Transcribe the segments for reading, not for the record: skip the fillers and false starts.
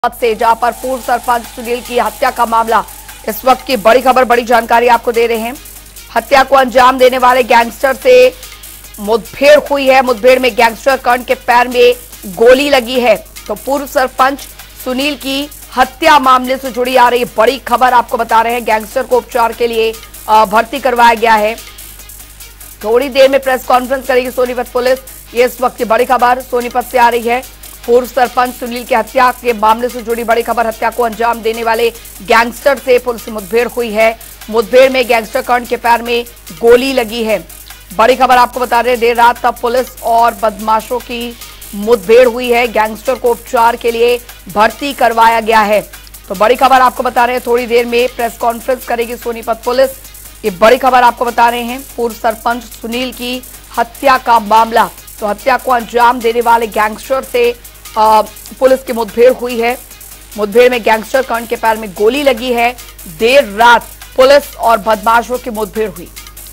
से जहां पर पूर्व सरपंच सुनील की हत्या का मामला, इस वक्त की बड़ी खबर, बड़ी जानकारी आपको दे रहे हैं। हत्या को अंजाम देने वाले गैंगस्टर से मुठभेड़ हुई है। मुठभेड़ में गैंगस्टर कर्ण के पैर में गोली लगी है। तो पूर्व सरपंच सुनील की हत्या मामले से जुड़ी आ रही बड़ी खबर आपको बता रहे हैं। गैंगस्टर को उपचार के लिए भर्ती करवाया गया है। थोड़ी देर में प्रेस कॉन्फ्रेंस करेगी सोनीपत पुलिस। ये इस वक्त की बड़ी खबर सोनीपत से आ रही है। पूर्व सरपंच सुनील की हत्या के मामले से जुड़ी बड़ी खबर। हत्या को अंजाम देने वाले गैंगस्टर से पुलिस की मुठभेड़ हुई है। मुठभेड़ में गैंगस्टर कर्ण के पैर में गोली लगी है। बड़ी खबर आपको बता रहे हैं। देर रात तब पुलिस और बदमाशों की मुठभेड़ हुई है। गैंगस्टर को उपचार के लिए भर्ती करवाया गया है। तो बड़ी खबर आपको बता रहे हैं। थोड़ी देर में प्रेस कॉन्फ्रेंस करेगी सोनीपत पुलिस। ये बड़ी खबर आपको बता रहे हैं। पूर्व सरपंच सुनील की हत्या का मामला, तो हत्या को अंजाम देने वाले गैंगस्टर से पुलिस की मुठभेड़ हुई है। मुठभेड़ में गैंगस्टर कर्ण के पैर में गोली लगी है। देर रात पुलिस और बदमाशों की मुठभेड़ हुई।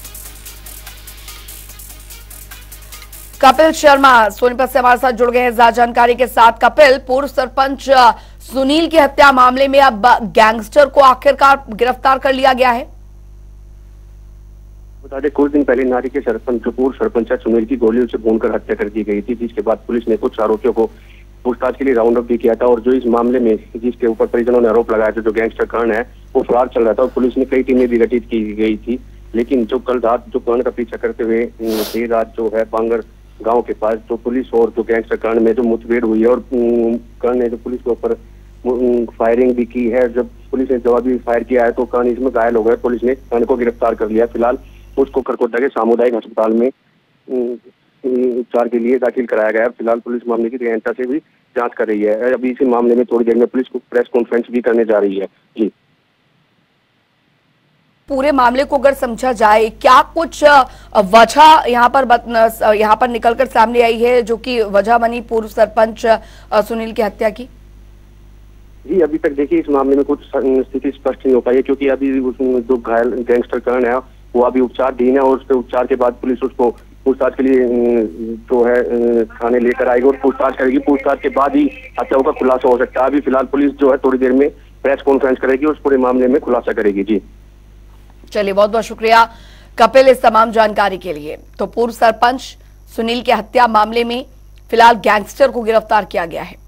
कपिल शर्मा सोनीपत से हमारे साथ जुड़ गए हैं ज्यादा जानकारी के साथ। कपिल, पूर्व सरपंच सुनील की हत्या मामले में अब गैंगस्टर को आखिरकार गिरफ्तार कर लिया गया है। बता दें, कुछ दिन पहले नारी के सरपंच, जो पूर्व सरपंच सुनील की गोलियों से भूनकर हत्या कर दी गई थी, जिसके बाद पुलिस ने कुछ आरोपियों को पूछताछ के लिए राउंड अप भी किया था। और जो इस मामले में जिसके ऊपर परिजनों ने आरोप लगाया था, जो गैंगस्टर कर्ण है, वो फरार चल रहा था और पुलिस ने कई टीमें भी गठित की गई थी। लेकिन जो कल रात जो कर्ण का पीछा करते हुए देर रात जो है बांगर गांव के पास जो पुलिस और जो गैंगस्टर कर्ण में जो मुठभेड़ हुई है और कर्ण ने जो पुलिस के ऊपर फायरिंग भी की है। जब पुलिस ने जवाबी फायर किया है तो कर्ण इसमें घायल हो गए। पुलिस ने कर्ण को गिरफ्तार कर लिया। फिलहाल उसको खरकोटा के सामुदायिक अस्पताल में उपचार के लिए दाखिल कराया गया है। फिलहाल पुलिस मामले की गहनता से भी जांच कर रही है। अभी इसी मामले में थोड़ी देर में पुलिस को प्रेस कॉन्फ्रेंस भी करने जा रही है। जी, पूरे मामले को अगर समझा जाए, क्या कुछ वजह यहाँ पर निकलकर सामने आई है जो कि वजह बनी पूर्व सरपंच सुनील की हत्या की? जी, अभी तक देखिए इस मामले में कुछ स्थिति स्पष्ट नहीं हो पाई है, क्योंकि अभी जो घायल गैंगस्टर कर्ण है वो अभी उपचारधीन है और उसके उपचार के बाद पुलिस उसको पूछताछ के लिए जो है थाने लेकर आएगी और पूछताछ करेगी। पूछताछ के बाद ही हत्या का खुलासा हो सकता है। अभी फिलहाल पुलिस जो है थोड़ी देर में प्रेस कॉन्फ्रेंस करेगी और उस पूरे मामले में खुलासा करेगी। जी, चलिए, बहुत बहुत शुक्रिया कपिल इस तमाम जानकारी के लिए। तो पूर्व सरपंच सुनील की हत्या मामले में फिलहाल गैंगस्टर को गिरफ्तार किया गया है।